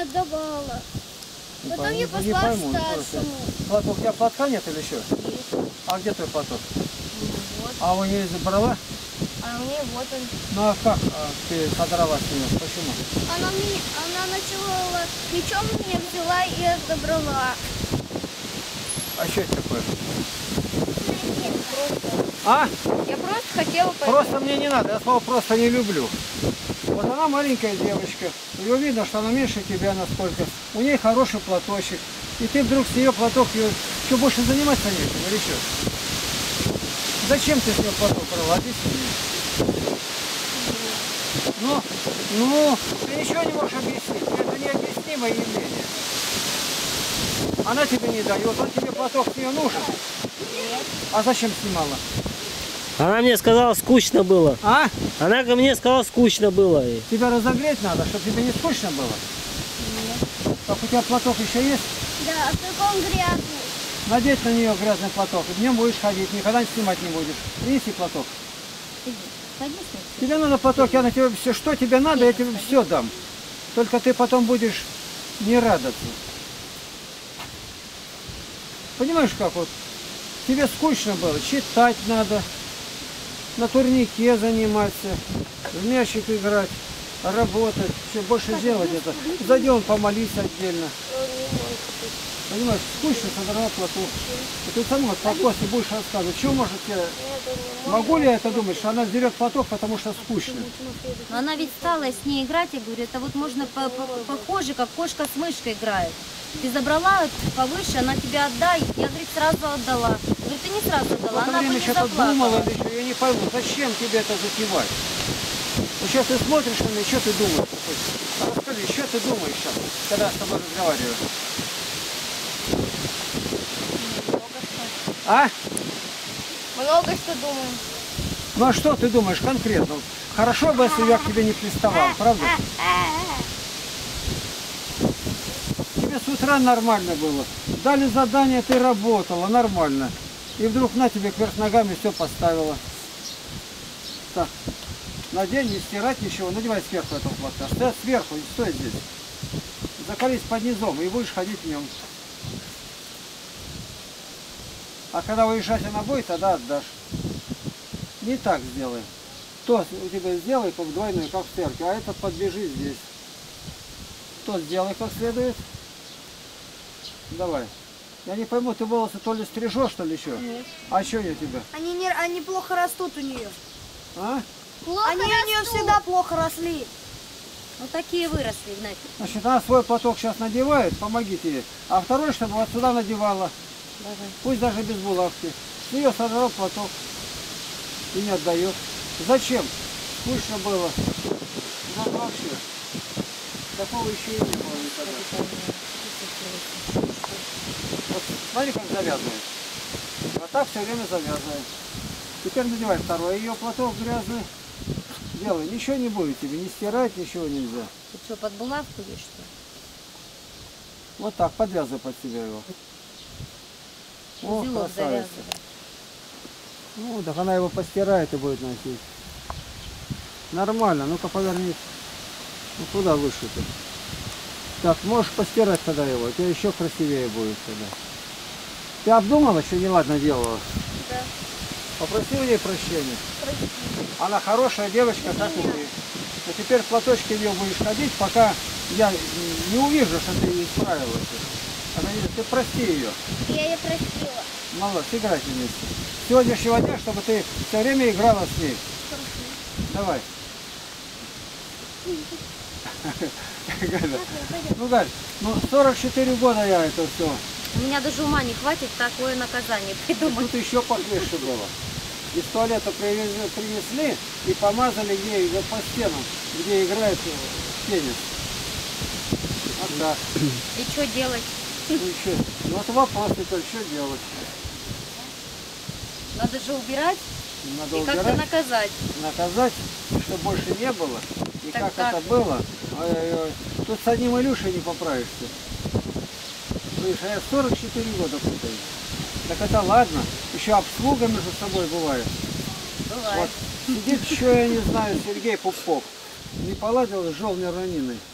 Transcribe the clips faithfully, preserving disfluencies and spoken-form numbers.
отдавала. Не Потом пойму, я не пошла пойму, к не старшему. Платок, у тебя платка нет или что? Есть. А где твой платок? Вот. А у нее забрала? А мне вот он. Ну а как а, ты содрала с нее? Почему? Она, меня, она начала мечом меня взяла и отобрала. А что это такое? Просто. А? Я просто хотела пойти. Просто мне не надо, я слово просто не люблю. Вот она маленькая девочка, ее видно, что она меньше тебя насколько. У нее хороший платочек. И ты вдруг с нее платок, ее что, больше заниматься нечем или что? Зачем ты с нее платок брала? Объясни. Ну, ну, ты ничего не можешь объяснить. Это необъяснимое явление. Она тебе не дает, он тебе платок с нее нужен. Нет. А зачем снимала? Она мне сказала, скучно было. А? Она ко мне сказала, скучно было. Тебя разогреть надо, чтобы тебе не скучно было? Нет. Так у тебя платок еще есть? Да, только он грязный. Надеть на нее грязный платок. И днем будешь ходить, никогда снимать не будешь. Принеси платок. Конечно. Тебе надо платок, я на тебе все, что тебе надо, я тебе все дам. Только ты потом будешь не радоваться. Понимаешь, как вот? Тебе скучно было, читать надо, на турнике заниматься, в мячик играть, работать, все больше делать это. Зайдем помолиться отдельно. Понимаешь, скучно содрала платок. И ты сама вот по после будешь рассказывать, что может я... Могу ли я это думать, что она берет платок, потому что скучно? Но она ведь стала с ней играть, я говорю, это вот можно по -по похоже, как кошка с мышкой играет. Ты забрала повыше, она тебе отдай. Я, говорит, сразу отдала. Говорит, ты не сразу отдала, В это она бы время не что-то думала, заплакала. или что, я не пойму, зачем тебе это затевать? Вот сейчас ты смотришь на меня, что ты думаешь? А расскажи, что ты думаешь сейчас, когда я с тобой разговариваю? А? Много что думаю. Ну а что ты думаешь конкретно? Хорошо бы, если я к тебе не приставал, правда? Тебе с утра нормально было. Дали задание, ты работала, нормально. И вдруг на тебе кверх ногами все поставила. Так, надень, не стирать ничего, надевай сверху этого платка. Стой сверху, не стой здесь. Закались под низом и будешь ходить в нем. А когда уезжать она будет, тогда отдашь. Не так сделай. То у тебя сделай как двойной, как в церкви, а этот подбежи здесь. То сделай как следует. Давай. Я не пойму, ты волосы то ли стрижешь, что ли еще? Нет. А что у тебя? Они, не, они плохо растут у нее. А? Плохо Они у нее растут. всегда плохо росли. Вот такие выросли, Игнатий. Значит, она свой платок сейчас надевает, помогите ей. А второй, чтобы вот сюда надевала. Давай. Пусть даже без булавки. С нее содрал платок и не отдает. Зачем? Скучно было. Да вообще. Такого еще и не было никогда. Вот смотри, как завязывает. Вот так все время завязывает. Теперь надевай второй. Ее платок грязный. Делай. Ничего не будет тебе. Не стирать, ничего нельзя. Ты что, под булавку есть, что ли? Вот так. Подвязывай под себя его. О, Узелок красавица. завязывай. Ну, так она его постирает и будет носить. Нормально. Ну-ка повернись. Ну куда выше-то? Так, можешь постирать тогда его. У тебя еще красивее будет тогда. Ты обдумала, что неладно делала? Да. Попроси у нее прощения. Прости. Она хорошая девочка, как и ты. Но теперь в платочке ее будешь ходить, пока я не увижу, что ты исправилась. Она говорит, ты прости ее. Я ее простила. Молодец, играйте вместе. С сегодняшнего дня, чтобы ты все время играла с ней. Давай. Ну, Галь, ну сорок четыре года я это все. У меня даже ума не хватит такое наказание придумать. Тут еще похлеще было. Из туалета привезли, принесли и помазали ей вот по стенам, где играет в теннис. Вот так. И что делать? Ну, что? Ну, вот вопрос только, что делать? Надо же убирать Надо и как-то убирать, наказать. наказать, чтобы больше не было. И Так, как так. это было. Ой-ой-ой. Тут с одним Илюшей не поправишься. Слышь, а я сорок четыре года путаюсь. Так это ладно. Еще обслуга между собой бывает. Бывает. Вот сидит еще, я не знаю, Сергей Пупков. Не поладил с Жолнер Раниной.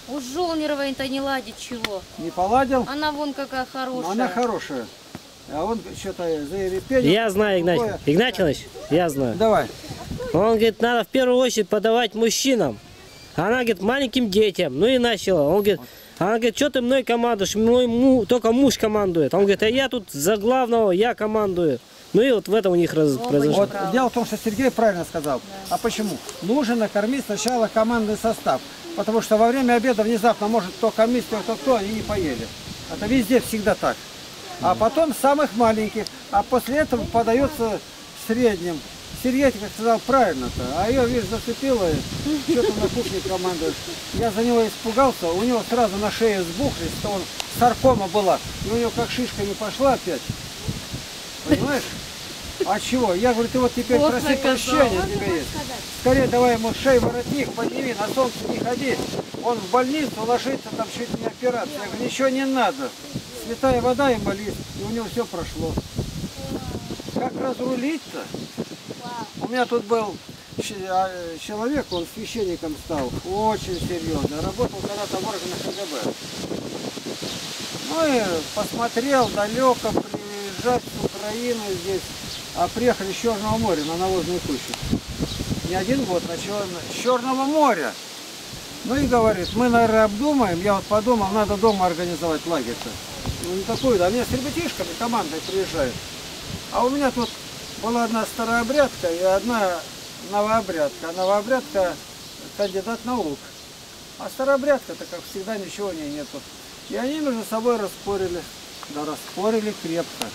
У Жолнировой-то не ладит чего. Не поладил? Она вон какая Но хорошая. она хорошая. А он что-то заерепенил. Я знаю, Игнатий. Другое. Игнатьевич, я знаю. Давай. Он говорит, надо в первую очередь подавать мужчинам. Она говорит, маленьким детям. Ну и начала. Он говорит, она говорит, что ты мной командуешь? Мой му, только муж командует. Он говорит, а я тут за главного, я командую. Ну и вот в этом у них раз, Оба произошло. Вот дело в том, что Сергей правильно сказал. А почему? Нужно накормить сначала командный состав. Потому что во время обеда внезапно может кто кормить, кто кто, они не поели. Это везде всегда так. А потом самых маленьких. А после этого подается в среднем. Сергей, как сказал, правильно-то. А ее, видишь, зацепило, что-то на кухне командует. Я за него испугался, у него сразу на шее сбухли, что он саркома была. И у него как шишка не пошла опять. Понимаешь? А чего? Я говорю, ты вот теперь Вот проси наказал. прощения у тебя есть. Скорее давай ему шею воротник, подними, на солнце не ходи. Он в больницу ложится, там чуть не операция. Я говорю, ничего не надо. Святая вода и молись, и у него все прошло. Как разрулить-то? У меня тут был человек, он священником стал, очень серьезно. Работал когда-то в органах КГБ. Ну и посмотрел далеко, приезжать с Украины здесь. А приехали с Черного моря на навозную кучу. Не один год, на Чер... с Черного моря. Ну и говорит, мы, наверное, обдумаем. Я вот подумал, надо дома организовать лагерь-то. Ну не такую, да. Они с ребятишками, командой приезжают. А у меня тут была одна старообрядка и одна новообрядка. А новообрядка кандидат наук. А старообрядка-то, как всегда, ничего не нету. И они между собой распорили. Да распорили крепко.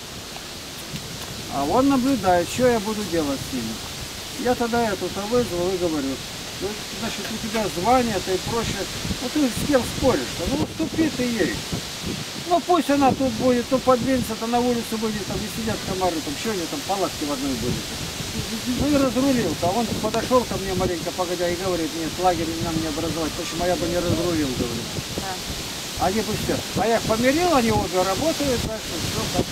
А он наблюдает, что я буду делать с ними. Я тогда эту-то вызвал и говорю, ну, значит, у тебя звание-то и прочее. Ну ты с кем споришь-то? Ну уступи ты ей. Ну пусть она тут будет, ну подвинется-то на улицу будет, там не сидят комары, там что они там, палатки в одной будет. Ну и разрулил-то. Он подошел ко мне маленько погодя и говорит, нет, лагерь нам не образовать, почему я бы не разрулил, говорит. Они бы все. А я их помирил, они обе работают, дальше все как.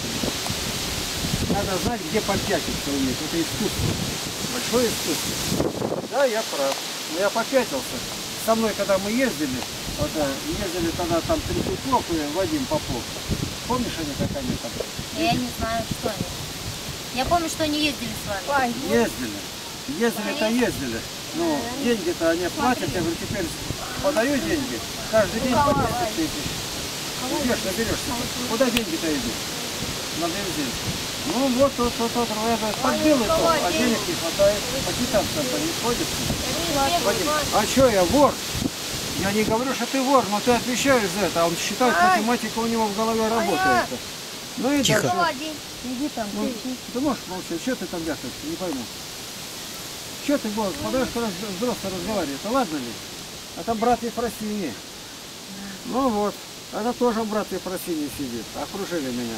Надо знать, где попятиться уметь. Это искусство. Большое искусство. Да, я прав. Но я попятился. Со мной, когда мы ездили, вот, ездили тогда там Третьяков и Вадим Попов. Помнишь они, как они там? Я не знаю, что они. Я помню, что они ездили с вами. Ездили. Ездили-то ездили. Ну, деньги-то они платят. Я говорю, теперь подаю деньги. Каждый день по десять тысяч. Где ж наберешься? Куда деньги-то идут? На бензин. Ну вот, вот, вот, вот, я подбил и то, а денег не хватает. По китайцам-то не сходится. Вадим, а что я, вор? Я не говорю, что ты вор, но ты отвечаешь за это. А он считает, математика у него в голове работает. Ну и Тихо. дальше. Иди там, Ну, ты можешь молчать, что ты там вяхаешь, не пойму. Что ты, голос, подаешь, когда взрослый разговаривает, а ладно ли? Это брат Ефросинии. Ну вот, это тоже брат Ефросинии сидит, окружили меня.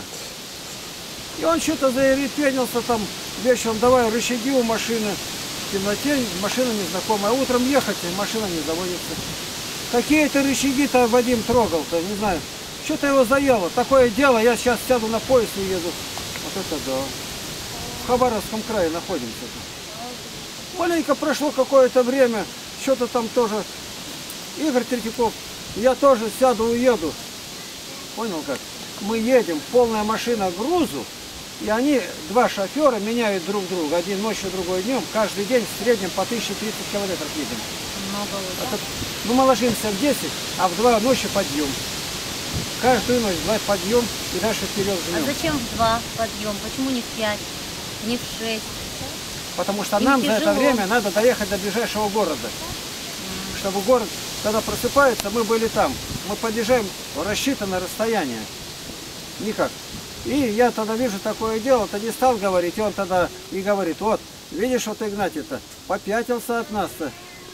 И он что-то заерепенился там вечером, давай рычаги у машины. В темноте машина незнакомая. А утром ехать, и машина не заводится. Какие-то рычаги-то Вадим трогал-то, не знаю. Что-то его заело. Такое дело, я сейчас сяду на поезд и еду. Вот это да. В Хабаровском крае находимся. Маленько прошло какое-то время, что-то там тоже. Игорь Третьяков, я тоже сяду, уеду. Понял как? Мы едем, полная машина грузу, и они, два шофера, меняют друг друга. Один ночью, другой днем. Каждый день в среднем по тысяче тридцать километров едем. Много Это, ну, мы ложимся в десять, а в два ночи подъем. Каждую ночь два подъем и дальше вперед А жмем. зачем в два подъем? Почему не в пять, не в шесть? Потому что Им нам за это тяжело. время надо доехать до ближайшего города. Чтобы город, когда просыпается, мы были там. Мы подъезжаем в рассчитанное расстояние. Никак. И я тогда вижу такое дело, то не стал говорить, и он тогда и говорит, вот, видишь, вот Игнатий-то попятился от нас-то.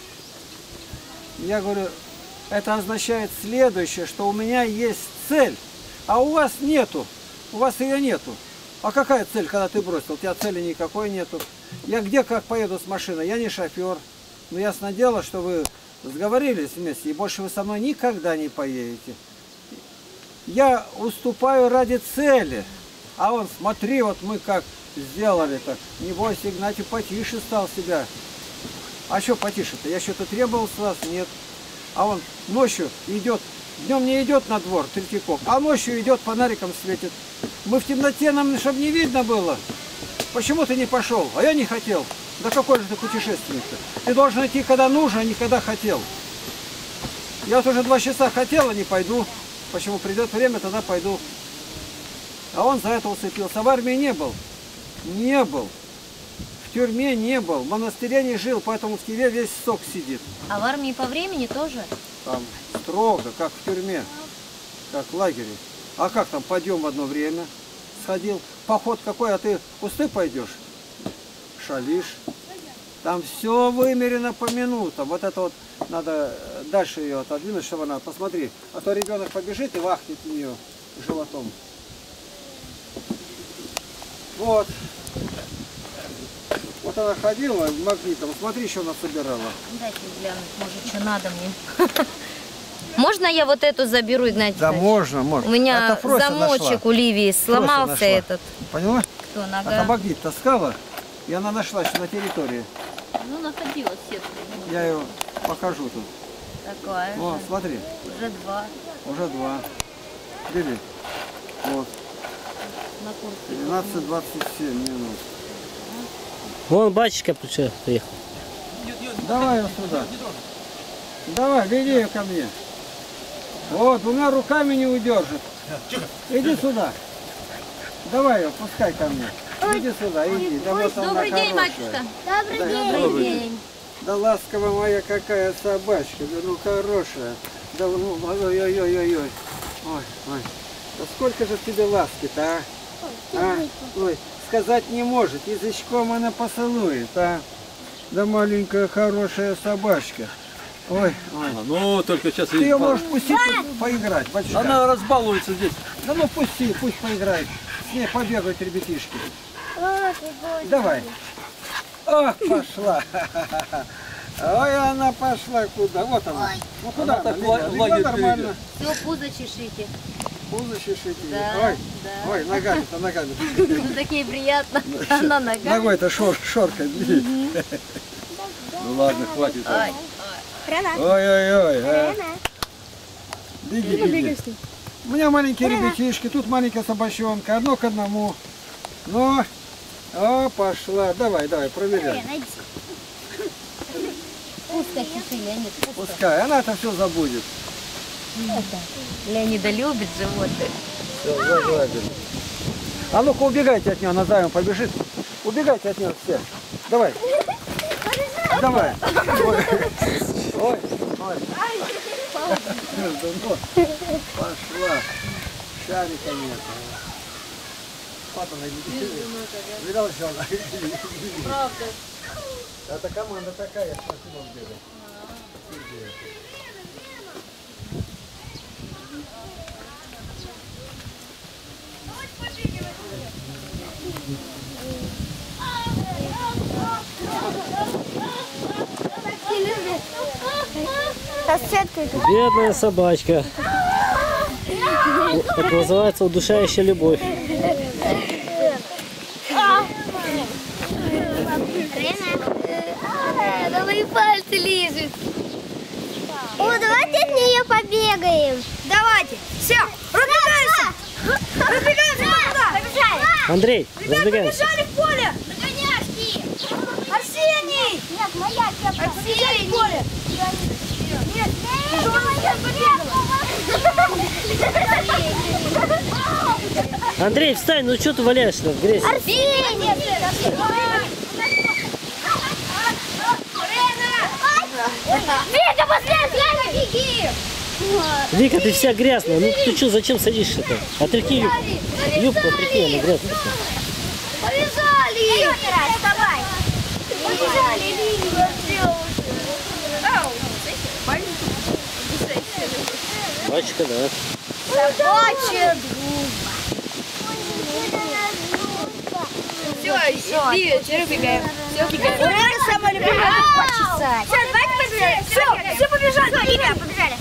Я говорю, это означает следующее, что у меня есть цель, а у вас нету, у вас ее нету. А какая цель, когда ты бросил? У тебя цели никакой нету. Я где как поеду с машиной? Я не шофер. Но ясно дело, что вы сговорились вместе, и больше вы со мной никогда не поедете. Я уступаю ради цели. А он, смотри, вот мы как сделали-то. Небось, Игнатий потише стал себя. А что потише-то? Я что-то требовал с вас? Нет. А он ночью идет, днем не идет на двор Третьяков, а ночью идет, фонариком светит. Мы в темноте, нам, чтобы не видно было. Почему ты не пошел? А я не хотел. Да какой же ты путешественник-то? Ты должен идти, когда нужно, а не когда хотел. Я вот уже два часа хотел, а не пойду. Почему? Придет время, тогда пойду. А он за это уцепился. В армии не был. Не был. В тюрьме не был. В монастыре не жил, поэтому в тебе весь сок сидит. А в армии по времени тоже? Там строго, как в тюрьме, как в лагере. А как там, подъем в одно время сходил. Поход какой, а ты пустой пойдешь? Шалишь. Там все вымерено по минутам. Вот это вот надо дальше ее отодвинуть, чтобы она, посмотри, а то ребенок побежит и вахнет у нее животом. Вот. Вот она ходила магнитом, смотри, что она собирала. Дайте глянуть, может, что надо мне. Можно я вот эту заберу, Игнатий Да, Иванович? можно, можно. У меня Это Фрося замочек нашла. у Ливии сломался нашла. этот. Поняла? Кто, Это нога? магнит таскала, и она нашлась на территории. Ну, находилась сетка. Я ее покажу тут. Такая О, же. смотри, Уже два уже два. Бери. Вот. на курсе. двенадцать двадцать семь минут. Вон батюшка приехал. Давай ее сюда. Давай, веди ее ко мне. Вот, двумя руками не удержит. Иди сюда. Давай ее, пускай ко мне. Иди сюда, иди. Да вот она Добрый день, хорошая. матушка. Добрый Да, день. Добрый день. Да ласковая моя какая собачка, да ну хорошая. Да ну, ой-ой-ой-ой-ой. Ой, ой. Да сколько же тебе ласки-то, а? А? Ой, сказать не может, язычком она поцелует, а? Да маленькая хорошая собачка. Ой, ой. А, ну, только сейчас... Ты ее можешь пустить тут поиграть, батюшка. Она разбалуется здесь. Да ну пусти, пусть поиграет. С ней побегают ребятишки. Давай. Ох, пошла. Ой, она пошла куда? Вот она. Ну куда Она она? так Легла? ла- Легла лагерь нормально. Все, пузо чешите. Пузо чешите. Да, Ой, да. ой, ногами-то, ногами. Ну, так ей приятно. Она нога. Ногой-то шор, шоркает. Ну ладно, хватит. Ай. Ой-ой-ой. а. Беги, беги. У меня маленькие ребятишки, тут маленькая собачонка, одно к одному. Ну, о, пошла. Давай, давай, проверяй. Пускай чеши, Леонид, пускай. Пускай, она-то все забудет. Леонида любит животных. Все, загладили. А ну-ка убегайте от нее, она за вами побежит. Убегайте от нее все. Давай. Давай. Ой, ой. ой. Пошла. Шарика нет. Папа, найди. Видал, что она? Правда. Это команда такая, спасибо бегает. Бедная собачка. Это называется удушающая любовь. Да мои пальцы лежат. О, давайте от нее побегаем. Давайте. Все, разбегаемся. Разбегаемся туда. Побежали. Андрей, разбегаемся. Побежали в поле. Догоняшки. Арсений. Нет, моя кепка. Арсений. В поле. Нет, что она сейчас побегала? Андрей, встань, ну что ты валяешься в грязи? Арсений. Вика, быстрее, беги! Вика, ты вся грязная. Ну ты что, зачем садишься-то? Отряхни юбку. Юбку отряхни, она грязная. Побежали! Вставай! Побежали, Лилия! Батюшка, да. Собачья Все, Ливия, теперь убегаем. Все, убегаем. Это самое любимое почесать. Все, давайте побежали. Все, все побежали. Ливия, побежали.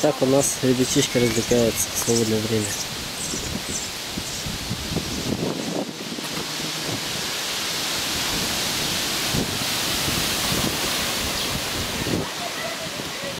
Так у нас ребятишки развлекаются в свободное время.